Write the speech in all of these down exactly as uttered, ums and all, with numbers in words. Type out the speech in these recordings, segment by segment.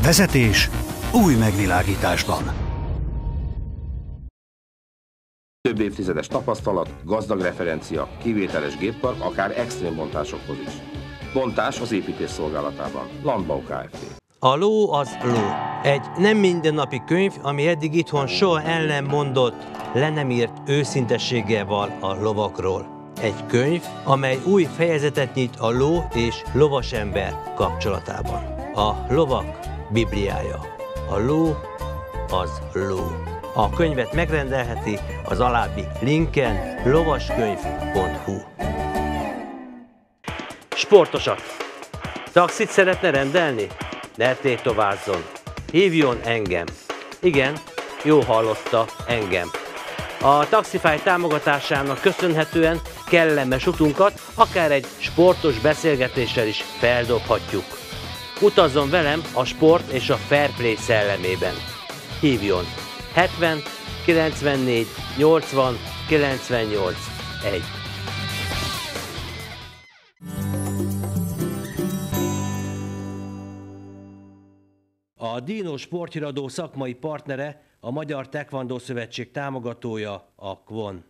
Vezetés új megvilágításban. Több évtizedes tapasztalat, gazdag referencia, kivételes géppark, akár extrém bontásokhoz is. Bontás az építés szolgálatában. Landbau Kft. A ló az ló. Egy nem mindennapi könyv, ami eddig itthon soha el nem mondott, le nem írt őszintességgel van a lovakról. Egy könyv, amely új fejezetet nyit a ló és lovasember kapcsolatában. A lovak bibliája. A ló az ló. A könyvet megrendelheti az alábbi linken lovaskönyv pont hu. Sportosat. Taxit szeretne rendelni? Ne tétovázzon. Hívjon engem. Igen, jó hallotta, engem. A Taxify támogatásának köszönhetően kellemes utunkat akár egy sportos beszélgetéssel is feldobhatjuk. Utazzon velem a sport és a fair play szellemében. Hívjon hetven kilencvennégy nyolcvan kilencvennyolc egy. A Dino sporthíradó szakmai partnere, a Magyar Taekwondo Szövetség támogatója, a Kwon.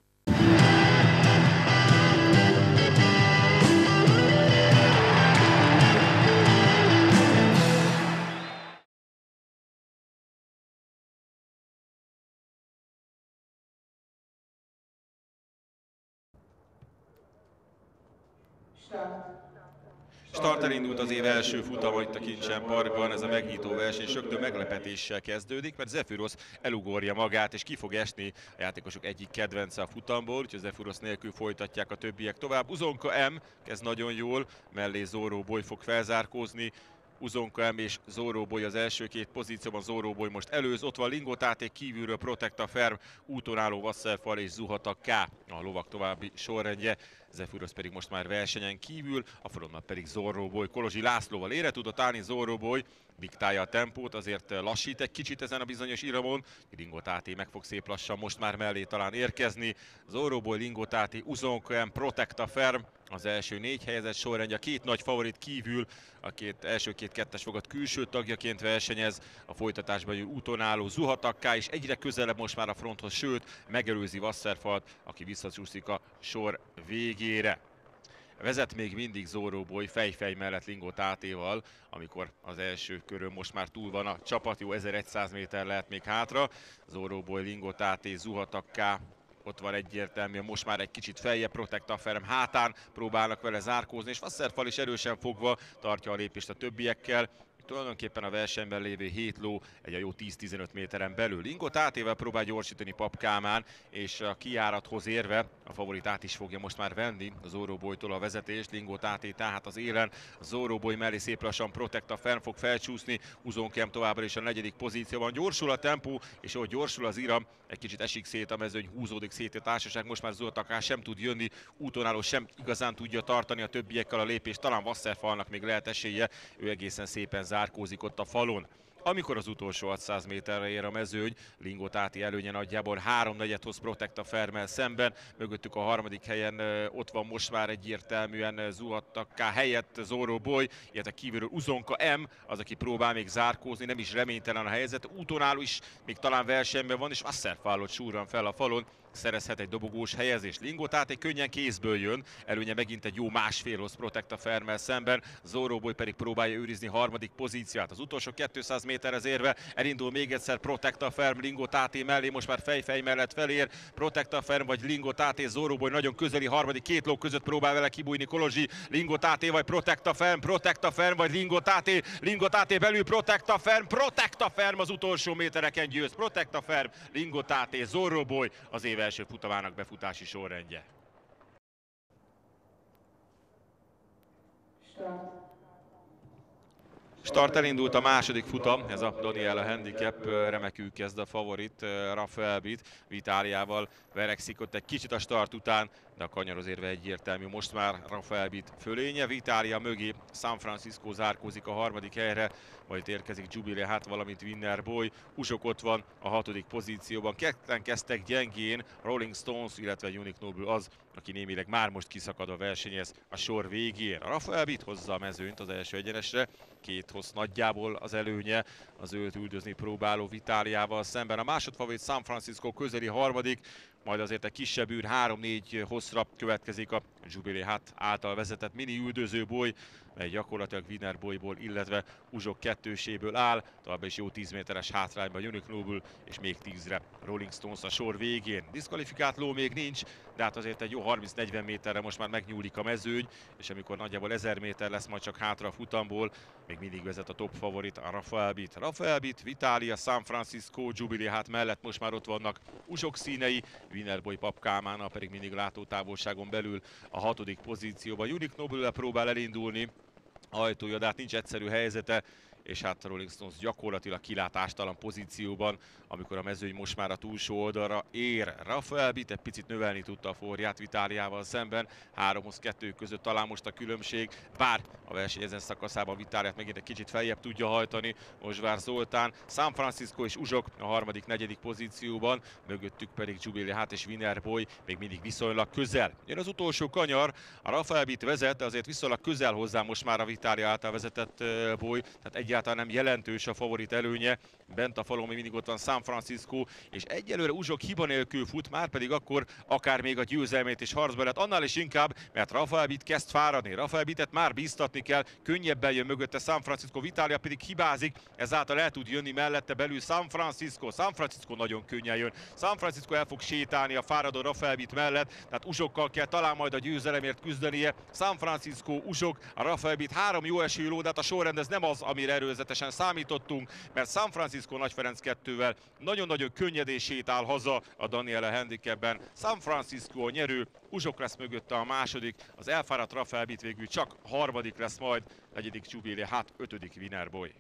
Start elindult az év első futama itt a Kincsen Parkban, ez a megnyitó verseny rögtön meglepetéssel kezdődik, mert Zephyrus elugorja magát és ki fog esni a játékosok egyik kedvence a futamból, úgyhogy Zephyrus nélkül folytatják a többiek tovább. Uzonka M kezd nagyon jól, mellé Zorro Boy fog felzárkózni. Uzonka M és Zorro Boy az első két pozícióban, Zorro Boy most előz, ott van Lingo Tate, kívülről Protect a Ferm, úton álló Wasserfall és Zuhata K a lovak további sorrendje. Zephyrus pedig most már versenyen kívül, a frontban pedig Zorro Boy. Kolozsi Lászlóval ére tudott állni, Zorro Boy diktálja a tempót, azért lassít egy kicsit ezen a bizonyos iramon. Lingo Tate meg fog szép lassan most már mellé talán érkezni. Zorro Boy, Lingo Tate, Uzonka M, Protect a Ferm az első négy helyezett sorrendje, a két nagy favorit kívül, a két, első két kettes fogat külső tagjaként versenyez, a folytatásban jön úton álló Zuhata K és egyre közelebb most már a fronthoz, sőt megelőzi Wasserfallt, aki visszacsúszik a sor végére. Vezet még mindig Zorro Boy fejfej mellett Lingo Tate-val, amikor az első körön most már túl van a csapat, jó ezerszáz méter lehet még hátra. Zorro Boy, Lingo Tate, Zuhata K, ott van egyértelműen most már egy kicsit feljebb, Protect a Ferm hátán próbálnak vele zárkózni, és Wasserfall is erősen fogva tartja a lépést a többiekkel. Tulajdonképpen a versenyben lévő hét ló egy a jó tíz-tizenöt méteren belül. Lingo Tate-vel próbál gyorsítani Pap Kálmán, és a kijárathoz érve a favorit át is fogja most már venni a Zorro Boytól a vezetést. Lingo Tate tehát az élen, a Zorro Boy mellé szép lassan Protect a Ferm fog felcsúszni, Uzonka M továbbra is a negyedik pozícióban. Gyorsul a tempó, és ahogy gyorsul az iram, egy kicsit esik szét a mezőny, húzódik szét a társaság, most már Zuhata K sem tud jönni, úton álló sem igazán tudja tartani a többiekkel a lépést, talán Wasserfallnak még lehet esélye, ő egészen szépen zárkózik ott a falon. Amikor az utolsó hatszáz méterre ér a mezőny, Lingo Tate előnye nagyjából háromnegyed hoz Protect a Fermmel szemben, mögöttük a harmadik helyen ott van most már egyértelműen Zuhata K helyett Zorro Boy, illetve kívülről Uzonka M, az aki próbál még zárkózni, nem is reménytelen a helyzet, úton álló is még talán versenyben van, és Wasserfallot súrran fel a falon, szerezhet egy dobogós helyezést. Lingo Tate könnyen kézből jön, előnye megint egy jó másfélhoz Protect a Fermmel szemben, Zorro Boy pedig próbálja őrizni harmadik pozíciát. Az utolsó kétszáz méterhez érve elindul még egyszer Protect a Ferm Lingo Tate mellé, most már fej-fej mellett felér, Protect a Ferm vagy Lingo Tate, Zorro Boy nagyon közeli harmadik, két ló között próbál vele kibújni Kolozsi, Lingo Tate vagy Protect a Ferm, Protect a Ferm vagy Lingo Tate, Lingo Tate belül Protect a Ferm, Protect a Ferm az utolsó métereken győz, Protect a Ferm, Lingo Tate, Zorro Boy az év első futamának befutási sorrendje. Start elindult a második futam, ez a Daniela Handicap, remekül kezd a favorit, Rafael Bit, Vitáliával verekszik ott egy kicsit a start után, de a kanyarozérve egyértelmű. Most már Rafael Bitt fölénye, Vitália mögé San Francisco zárkózik a harmadik helyre, majd érkezik Jubilee Hát, valamint Winner Boy. Uzsok ott van a hatodik pozícióban. Ketten kezdtek gyengén, Rolling Stones, illetve Unique Noble az, aki némileg már most kiszakad a versenyhez a sor végén. Rafael Bitt hozza a mezőnyt az első egyenesre, két hossz nagyjából az előnye az őt üldözni próbáló Vitáliával szemben. A másodfavorit San Francisco közeli harmadik, majd azért egy kisebb űr három-négy hosszra következik a Jubilee Hát által vezetett mini üldözőboly, mely gyakorlatilag Winner Boyból, illetve Uzsok kettőséből áll, továbbá is jó tíz méteres hátrányban Unique Noble, és még tízre Rolling Stones a sor végén. Diszkvalifikált ló még nincs, de hát azért egy jó harminc-negyven méterre most már megnyúlik a mezőny, és amikor nagyjából ezer méter lesz majd csak hátra a futamból, még mindig vezet a top favorit, a Rafael Bitt. Rafael Bitt, Vitália, San Francisco, Jubilee Hát mellett most már ott vannak Uzsok színei, Winner Boy Pap Kálmánnal pedig mindig látótávolságon belül a hatodik pozícióban. Unique Noble próbál elindulni, ajtója, de hát nincs egyszerű helyzete, és hát a Rolling Stones gyakorlatilag kilátástalan pozícióban, amikor a mezőny most már a túlsó oldalra ér. Rafael Bitt egy picit növelni tudta a forját Vitáliával szemben, háromhoz kettő között talán most a különbség, bár a verseny ezen szakaszában Vitáliát megint egy kicsit feljebb tudja hajtani Mosvár Zoltán. San Francisco és Uzsok a harmadik, negyedik pozícióban, mögöttük pedig Jubilee Hát és Winner Boy még mindig viszonylag közel. Jön az utolsó kanyar, a Rafael Bitt vezet, de azért viszonylag közel hozzá most már a Vitália által vezetett Boy, tehát egyáltalán nem jelentős a favorit előnye. Bent a falon még mindig ott van San Francisco, és egyelőre Uzsok hiba nélkül fut, már pedig akkor akár még a győzelmét is harcba lett, annál is inkább, mert Rafael Bitt kezd fáradni. Rafael Bittet már bíztatni kell, könnyebben jön mögötte San Francisco, Vitália pedig hibázik, ezáltal el tud jönni mellette belül San Francisco. San Francisco nagyon könnyen jön. San Francisco el fog sétálni a fáradó Rafael Bitt mellett, tehát Uzsokkal kell talán majd a győzelemért küzdenie. San Francisco, Uzsok, a Rafael Bitt három jó esélyű ló, de hát a sorrend ez nem az, amire erőzetesen számítottunk, mert San Francisco Nagy Ferenc kettővel nagyon-nagyon könnyedén sétál haza a Daniela handicapben. San Francisco a nyerő, Uzsok lesz mögötte a második, az elfáradt Rafael Bitt végül csak harmadik lesz majd, negyedik Jubilee Hát, ötödik Winner Boy.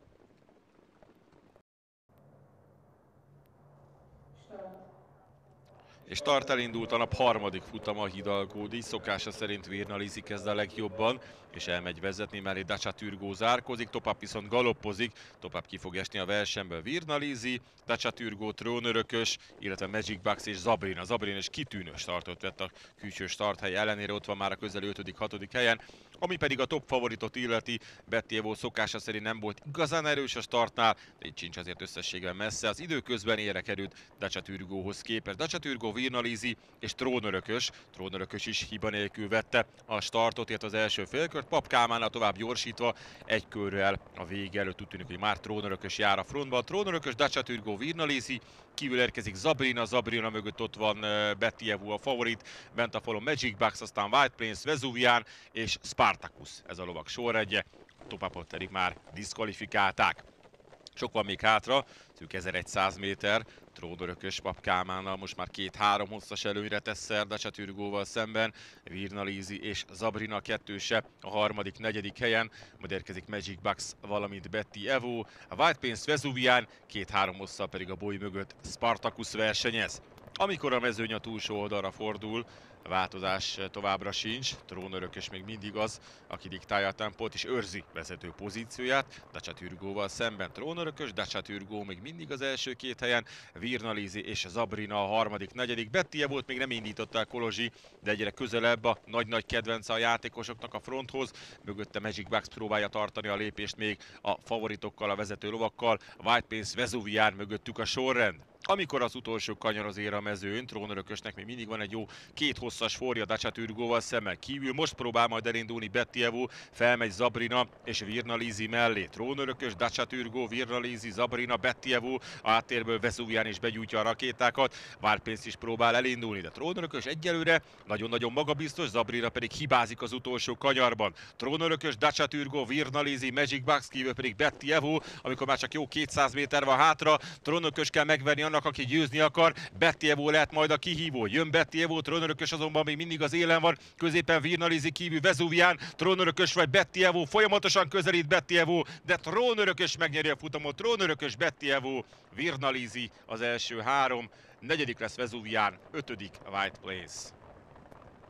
És start elindult a nap harmadik futama, a Hidalgo díj, szokása szerint Virna Lisi kezd a legjobban, és elmegy vezetni, mellé Dacia Turgo zárkozik, Topap viszont galoppozik, Topap ki fog esni a versenyből. Virna Lisi, Dacia Turgo, trónörökös, illetve Magic Bucks és Zabrina. Zabrina is kitűnő startot vett a külső starthely ellenére, ott van már a közeli ötödik-hatodik helyen. Ami pedig a top favoritot illeti, Betty Evo szokása szerint nem volt igazán erős a startnál, de így sincs azért összességben messze. Az időközben ére került Dacia Turgohoz képest. Dacia Turgo, Virna Lisi és trónörökös. Trónörökös is hiba nélkül vette a startot, illetve az első félkört. Pap Kálmánnal tovább gyorsítva, egy körrel a vége előtt úgy tűnik, hogy már trónörökös jár a frontban. Trónörökös, Dacia Turgo, Virna Lisi, kívül érkezik Zabrina, Zabrina mögött ott van Betty Evo a favorit, bent a falon Magic Bucks, aztán White Plains, Vesuvian és Spartacus, ez a lovak sorrendje. Topapot pedig már diszkvalifikálták. Sok van még hátra, szűk ezerszáz méter, trónörökös Pap Kálmánnal most már két-három hosszas előnyre tesz szert Dacia Turgóval szemben, Virna Lisi és Zabrina kettőse a harmadik, negyedik helyen, majd érkezik Magic Bucks, valamint Betty Evo, a White Plains, Vesuvian, két-három hosszal pedig a boly mögött Spartacus versenyez. Amikor a mezőny a túlsó oldalra fordul, a változás továbbra sincs, trónörökös még mindig az, aki diktálja a tempót és őrzi vezető pozícióját, Dacia Turgóval szemben trónörökös, Dacia Turgo még mindig az első két helyen, Virna Lisi és Zabrina a harmadik, negyedik. Betty Evo-t még nem indította el Kolozsi, de egyre közelebb a nagy-nagy kedvence a játékosoknak a fronthoz, mögötte Magic Bucks próbálja tartani a lépést még a favoritokkal, a vezető lovakkal, White Plains, Vesuvian mögöttük a sorrend. Amikor az utolsó kanyaroz ér a mezőn, trónörökösnek még mindig van egy jó két hosszas forja Dacia Turgóval szemmel kívül. Most próbál majd elindulni Betty Evo, felmegy Zabrina és Virna Lisi mellé. Trónörökös, Dacia Turgo, Virna Lisi, Zabrina, Betty Evo, a háttérből Vesuvian is begyújtja a rakétákat. White Plains is próbál elindulni, de trónörökös egyelőre nagyon-nagyon magabiztos, Zabrina pedig hibázik az utolsó kanyarban. Trónörökös, Dacia Turgo, Virna Lisi, Magic Bucks, kívül pedig Betty Evo, amikor már csak jó kétszáz méter van hátra, trónörökös kell megverni annak, aki győzni akar. Betty Evo lehet majd a kihívó. Jön Betty Evo, trónörökös azonban még mindig az élen van. Középen Virna Lisi, kívül Vesuvian, trónörökös vagy Betty Evo, folyamatosan közelít Betty Evo, de trónörökös megnyeri a futamot. Trónörökös, Betty Evo, Virna Lisi az első három, negyedik lesz Vesuvian, ötödik White Plains.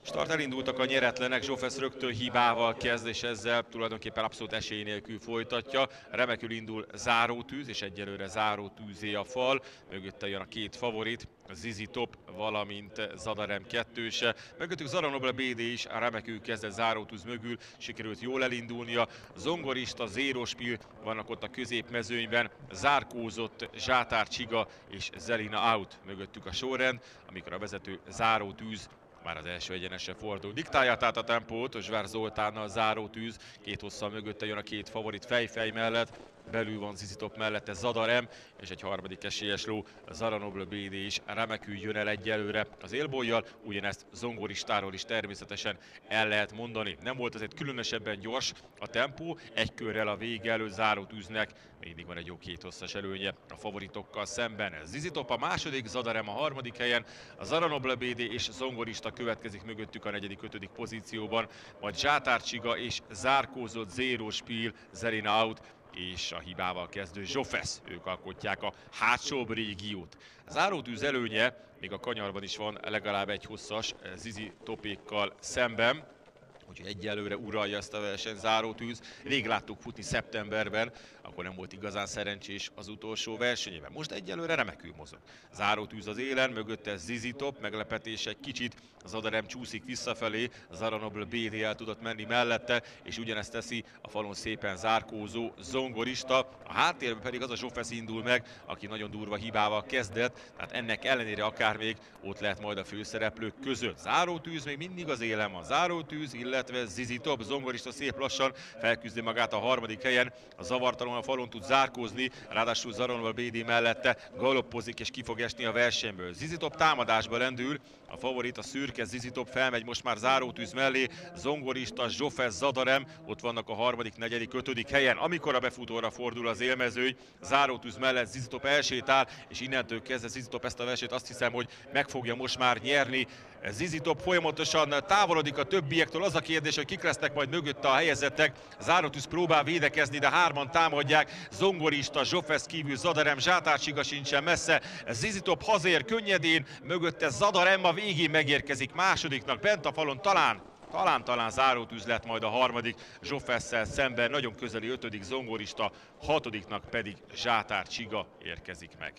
Start elindultak a nyeretlenek, Zsófesz rögtön hibával kezd, és ezzel tulajdonképpen abszolút esély nélkül folytatja. Remekül indul zárótűz, és egyelőre zárótűzé a fal. Mögötte jön a két favorit, Zizi Top, valamint Zadarem kettőse. Mögöttük Zara Noble bé dé is remekül kezdett zárótűz mögül, sikerült jól elindulnia. Zongorista, Zérospil vannak ott a középmezőnyben, zárkózott Zsátár Csiga és Zelina Out mögöttük a sorrend, amikor a vezető zárótűz már az első egyenesre fordul. Diktálja tehát a tempót, Zsvár Zoltánnal zárótűz, két hosszal mögötte jön a két favorit fej-fej mellett, belül van Zizi Top mellette Zadarem, és egy harmadik esélyes ló, Zara Noble bé dé is remekül jön el egyelőre az élbollyal, ugyanezt Zongoristáról is természetesen el lehet mondani. Nem volt azért különösebben gyors a tempó, egy körrel a vége előtt zárótűznek mindig van egy jó két hosszas előnye a favoritokkal szemben. Zizi Top a második, Zadarem a harmadik helyen, a Zara Noble bé dé és Zongorista következik mögöttük a negyedik, ötödik pozícióban, majd Zsátár Csiga és zárkózott Zérospil, Zelina Out és a hibával kezdő Zsófesz, ők alkotják a hátsóbb régiót. Az zárótűz előnye még a kanyarban is van legalább egy hosszas Zizi Topékkal szemben, úgyhogy egyelőre uralja ezt a verseny zárótűz. Rég láttuk futni szeptemberben, akkor nem volt igazán szerencsés az utolsó versenyében. Most egyelőre remekül mozog. Zárótűz az élen, mögötte Zizi Top, meglepetés egy kicsit, az Zadarem csúszik visszafelé, Zara Noble bé dé el tudott menni mellette, és ugyanezt teszi a falon szépen zárkózó Zongorista. A háttérben pedig az a Zsófesz indul meg, aki nagyon durva hibával kezdett, tehát ennek ellenére akár még ott lehet majd a főszereplők között. Zárótűz még mindig az élen van. Zárótűz, illetve Zizi Top, Zongorista szép lassan felküzdi magát a harmadik helyen, a zavartalan a falon tud zárkózni, ráadásul Zara Noble bé dé mellette galoppozik és ki fog esni a versenyből. Zizi Top támadásba lendül, a favorit, a szürke Zizi Top felmegy most már zárótűz mellé, Zongorista, Zsófesz, Zadarem, ott vannak a harmadik, negyedik, ötödik helyen. Amikor a befutóra fordul az élmezőny, zárótűz mellett Zizi Top elsétál, és innentől kezdve Zizi Top ezt a versenyt azt hiszem, hogy meg fogja most már nyerni. Zizi Top folyamatosan távolodik a többiektől, az a kérdés, hogy kik lesznek majd mögötte a helyezettek. Zárótűz próbál védekezni, de hárman támadják, Zongorista, Zsófesz kívül Zadarem, Zsátár Csiga sincsen messze. Zizi Top hazér könnyedén, mögötte Zadarem a végén megérkezik másodiknak, bent a falon talán Talán, talán zárótűz lett majd a harmadik Zsófesszel szemben, nagyon közeli ötödik Zongorista, hatodiknak pedig Zsátár Csiga érkezik meg.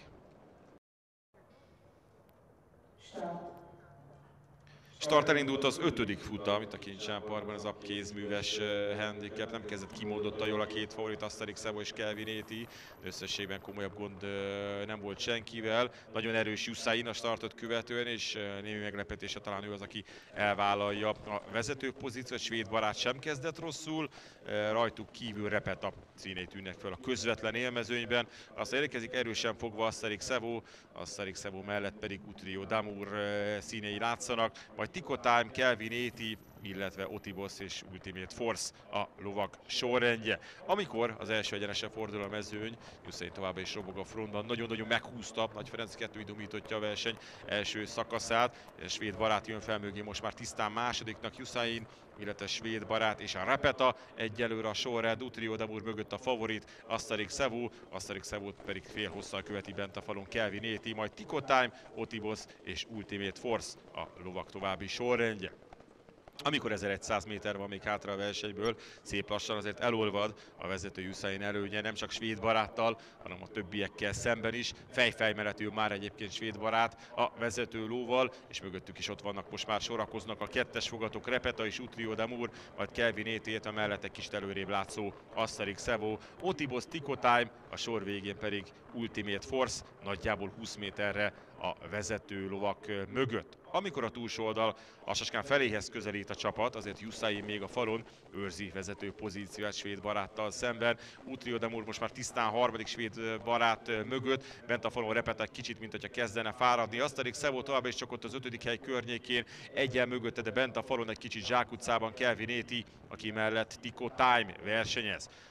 Start elindult az ötödik futam, itt a Kincsámparkban, ez a kézműves handicap, nem kezdett kimondottan jól a két favorit, Asterix Evo és Kelvinéti, összességben komolyabb gond nem volt senkivel. Nagyon erős Jussain a startot követően, és némi meglepetése talán ő az, aki elvállalja a vezető pozíciót. Svéd barát sem kezdett rosszul, rajtuk kívül Repeta színei tűnnek fel a közvetlen élmezőnyben. Aztán érkezik erősen fogva Asterix Evo, Asterix Evo mellett pedig Utrio Damour színei látszanak, majd Tico Time, Kelvinéti, illetve Otibos és Ultimate Force a lovak sorrendje. Amikor az első egyenesre fordul a mezőny, Jussain továbbra is robog a frontban, nagyon-nagyon meghúzta, Nagy Ferenc kettő idomítotja a verseny első szakaszát, svéd barát jön fel mögé most már tisztán másodiknak Jussain, illetve svéd barát és a Repeta egyelőre a sorrend, Utrio Damour mögött a favorit, Asterix Evo, Asterix Evo pedig fél hosszal követi bent a falon Kelvinéti, majd Tico Time, Otibos és Ultimate Force a lovak további sorrendje. Amikor ezerszáz méter van még hátra a versenyből, szép lassan azért elolvad a vezető Jussain előnye, nem csak svéd baráttal, hanem a többiekkel szemben is. Fej-fej mellett ő már egyébként svéd barát a vezető lóval, és mögöttük is ott vannak, most már sorakoznak a kettes fogatok, Repeta és Utrio Damour, majd Kelvinéti, a mellette kis előrébb látszó Asterix Evo, Otibos, Tico Time, a sor végén pedig Ultimate Force, nagyjából húsz méterre a vezető lovak mögött. Amikor a túlsó oldal lassaskán feléhez közelít a csapat, azért Jussain még a falon őrzi vezető pozícióját svéd baráttal szemben. Utrio Damour most már tisztán harmadik svéd barát mögött, bent a falon Repetek kicsit, mint hogyha kezdene fáradni. Asterix Evo továbbra is csak ott az ötödik hely környékén, egyen mögötte, de bent a falon egy kicsit zsákutcában Kelvinéti, aki mellett Tico Time versenyez.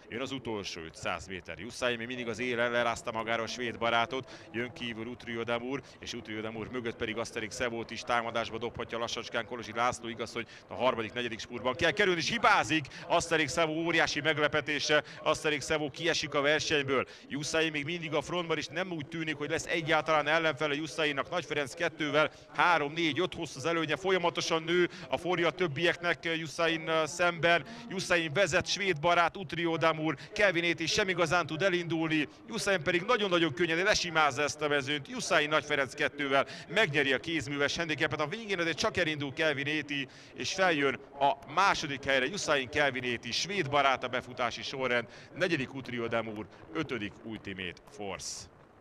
Jön az utolsó ötszáz méter. Jussain még mindig az élen lerázta magára a svéd barátot. Jön kívül Utriodamur, és Utriodamur mögött pedig Asterix Szevót is támadásba dobhatja lassacskán Kolozsi László. Igaz, hogy a harmadik, negyedik spurtban kell kerülni, és hibázik. Asterix Szevó óriási meglepetése. Asterix Szevó kiesik a versenyből. Jussain még mindig a frontban, és nem úgy tűnik, hogy lesz egyáltalán ellenfele Jussainnak. Nagy Ferenc kettővel három, négy, öt hossz az előnye, folyamatosan nő a forja a többieknek Jussain szemben. Jussain vezet, svéd barát Utriodamur, Kelvinéti sem igazán tud elindulni, Jussain pedig nagyon-nagyon könnyen lesimázza ezt a mezőnyt. Jussain Nagy Ferenc kettővel megnyeri a kézműves handicapet, a végén azért csak elindul Kelvinéti, és feljön a második helyre Jussain Kelvinéti, svéd barát a befutási sorrend, negyedik Utriodamur, ötödik Ultimate Force.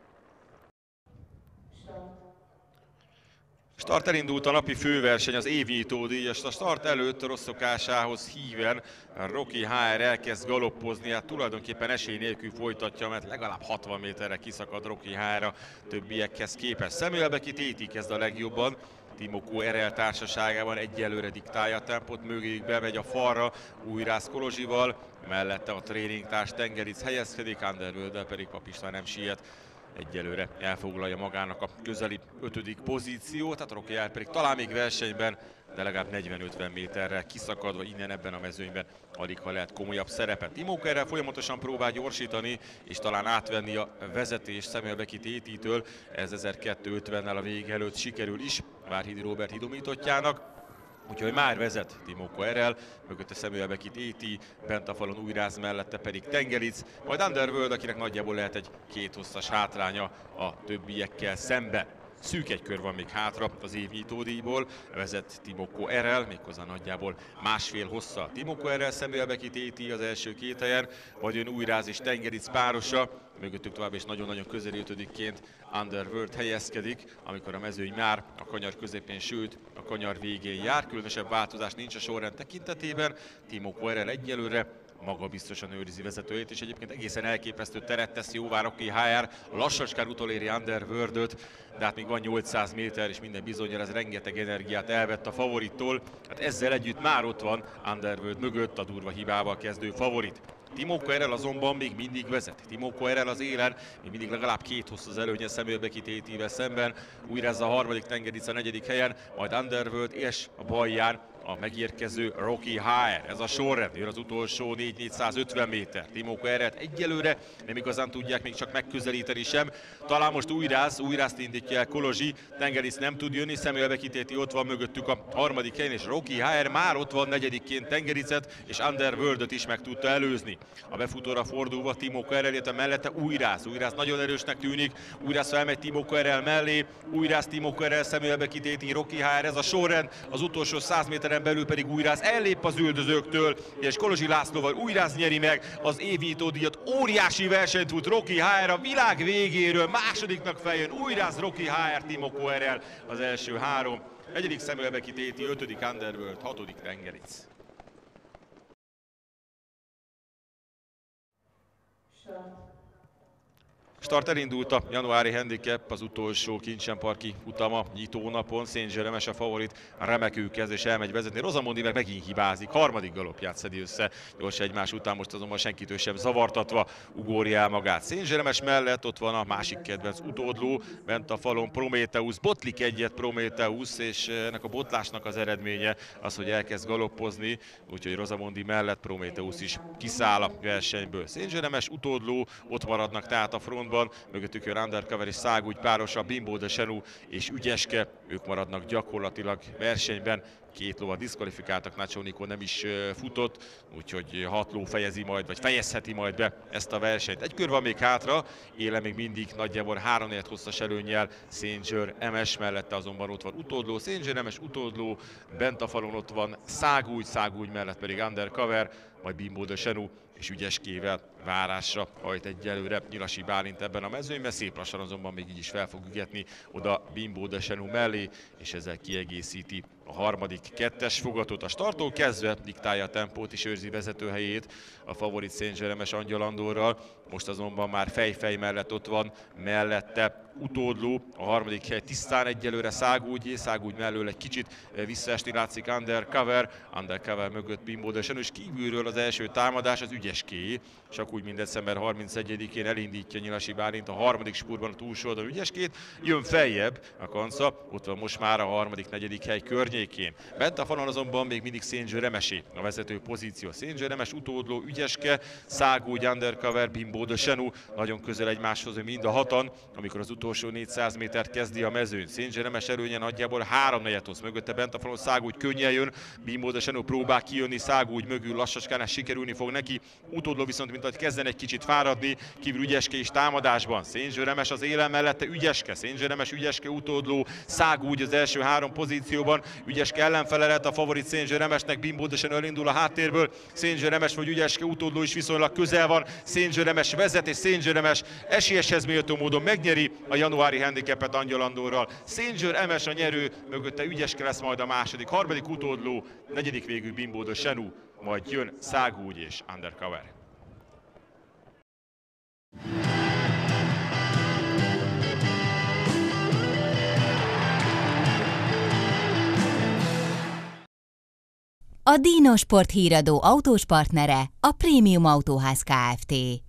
Start elindult a napi főverseny, az évnyitó díjas. A start előtt rossz szokásához híven Rocky há er elkezd galoppozni, hát tulajdonképpen esély nélkül folytatja, mert legalább hatvan méterre kiszakad Rocky há er a többiekhez képest. Samuel Beckett kezd a legjobban, Timoko Erel társaságában egyelőre diktálja a tempót, mögéjük bemegy a falra Újrász Kolozsival, mellette a tréningtárs Tengeric helyezkedik, Underworld-del pedig Pap István nem siet. Egyelőre elfoglalja magának a közeli ötödik pozíciót, tehát Rocky há er pedig talán még versenyben, de legalább negyven-ötven méterrel kiszakadva innen ebben a mezőnyben alig ha lehet komolyabb szerepet. Timoko erre folyamatosan próbál gyorsítani, és talán átvenni a vezetést Samuel Beckett-től. Ez ezerkétszázötvennel a vége előtt sikerül is Várhidi Róbert idomítottjának. Úgyhogy már vezet Timoko Erel, mögötte Samuel Beckett, bent a falon Újrász, mellette pedig Tengeric, majd Underworld, akinek nagyjából lehet egy két hosszas hátránya a többiekkel szembe. Szűk egy kör van még hátra az évnyitó díjból, vezet Timoko Erel, méghozzá nagyjából másfél hossza. Timoko Erel, Samuel Beckett az első két helyen, vagy jön Újrász és Tengeric párosa, mögöttük tovább és nagyon-nagyon közeli ötödikként Underworld helyezkedik, amikor a mezőny már a kanyar közepén, sőt a kanyar végén jár. Különösebb változás nincs a sorrend tekintetében, Timoko Erel egyelőre magabiztosan őrizi vezetőjét, és egyébként egészen elképesztő teret tesz jóvá Rocky há er, lassacskán utoléri Underworld-öt, de hát még van nyolcszáz méter, és minden bizonnyal ez rengeteg energiát elvett a favorittól. Hát ezzel együtt már ott van Underworld mögött a durva hibával kezdő favorit. Timoko Erel azonban még mindig vezet. Timoko Erel az élen, még mindig legalább két hossz az előnye Samuel Beckett-vel szemben. Újrász a harmadik, Tengeric a negyedik helyen, majd Underworld és a balján a megérkező Rocky há er. Ez a sorrend, jön az utolsó négy-négyszázötven méter. Timoko Erelt egyelőre nem igazán tudják még csak megközelíteni sem. Talán most Újrász, Újrászt indítja el Kolozsi, Tengeric nem tud jönni, Samuel Beckett ott van mögöttük a harmadik helyen, és Rocky há er már ott van negyedikként Tengericet, és Underworld-öt is meg tudta előzni. A befutóra fordulva Timoko Erel, illetve mellette Újrász. Újrász nagyon erősnek tűnik, Újrász felmegy Timoko Erel mellé, Újrász, Timoko Erel, Samuel Beckett, Rocky há er, ez a sorrend, az utolsó száz méteren belül pedig Újrász ellép az üldözőktől, és Kolozsi Lászlóval Újrász nyeri meg az évnyitó díjat. Óriási versenyt fut Rocky há er a világ végéről, másodiknak feljön Újrász, Rocky há er, Timoko Erel az első három, negyedik Samuel Beckett, ötödik Underworld, hatodik Tengeric. Start elindult a januári handicap, az utolsó Kincsenparki futama nyitónapon. Saint-Géremes a favorit, remekül kezd és elmegy vezetni. Rozamondi meg megint hibázik, harmadik galopját szedi össze gyors egymás után, most azonban senkitől sem zavartatva ugorja el magát. Saint-Géremes mellett ott van a másik kedvenc utódló, bent a falon Prometheus, botlik egyet Prometheus, és ennek a botlásnak az eredménye az, hogy elkezd galoppozni, úgyhogy Rozamondi mellett Prometheus is kiszáll a versenyből. Saint-Géremes utódló, ott maradnak tehát a frontban, mögöttük jön Undercover és Szágúgy párosa, Bimbo de Chenu és Ügyeske, ők maradnak gyakorlatilag versenyben. Két lovat diszkvalifikáltak, Nacho Nico nem is futott, úgyhogy hat ló fejezi majd, vagy fejezheti majd be ezt a versenyt. Egy kör van még hátra, éle még mindig nagyjából három négy hosszas előnnyel Saint-Géremes, mellette azonban ott van utódló, Saint-Géremes utódló, bent a falon ott van Szágúgy, Szágúgy mellett pedig Undercover, majd Bimbo de Chenu és Ügyeskével várásra hajt egyelőre Nyilasi Bálint ebben a mezőnyben, szép lassan azonban még így is fel fog ügetni oda Bimbo de Chenu mellé, és ezzel kiegészíti a harmadik kettes fogatot. A starttól kezdve diktálja a tempót és őrzi vezetőhelyét a favorit Saint-Géremes Angyal Andorral, most azonban már fej-fej mellett ott van mellette utódló, a harmadik hely tisztán egyelőre Szágúgyé, Szágúgy mellől egy kicsit visszaesni látszik Undercover, Undercover mögött Bimbo de Senu, és kívülről az első támadás az Ügyeské, csak úgy, mint december harmincegyedikén elindítja Nyilasi Bálint a harmadik spurban a túlsó oldalon Ügyeskét, jön feljebb a Kanca, ott van most már a harmadik, negyedik hely környékén. Bent a falon azonban még mindig Szénzső Remesi a vezető pozíció. Szénzső Remes, utódló, Ügyeske, Szágúgy, Undercover, Bimbo de Senu, nagyon közel egymáshoz mind a hatan, amikor az utolsó négyszáz métert kezdi a mezőn. Szénzső Remes előnye nagyjából három negyedhoz, mögötte bent a falon Szágúgy könnyen jön, Bimbo de Senu próbál kijönni Szágúgy mögül, lassacskán ez sikerülni fog neki, utódló viszont mint ahogy kezden egy kicsit fáradni, kívül Ügyeske is támadásban. Szénzső Remes az élen mellette Ügyeske, Szénzső Remes, Ügyeske, utódló, Szágúgy az első három pozícióban, Ügyeske ellenfele lett a favorit Szénzső Remesnek, Bimbo de Senu elindul a háttérből, Szénzső Remes vagy Ügyeske, utódló is viszonylag közel van, Szénzső Remes vezet, és Szénzső Remes esélyeshez méltó módon megnyeri a januári handicapet Angyal Andorral. Szénzső Remes a nyerő, mögötte Ügyeske lesz majd a második, harmadik utódló, negyedik végül Bimbo de Senu, majd jön Szágúgy és Undercover. A Dino Sport híradó autós partnere a Prémium Autóház Kft.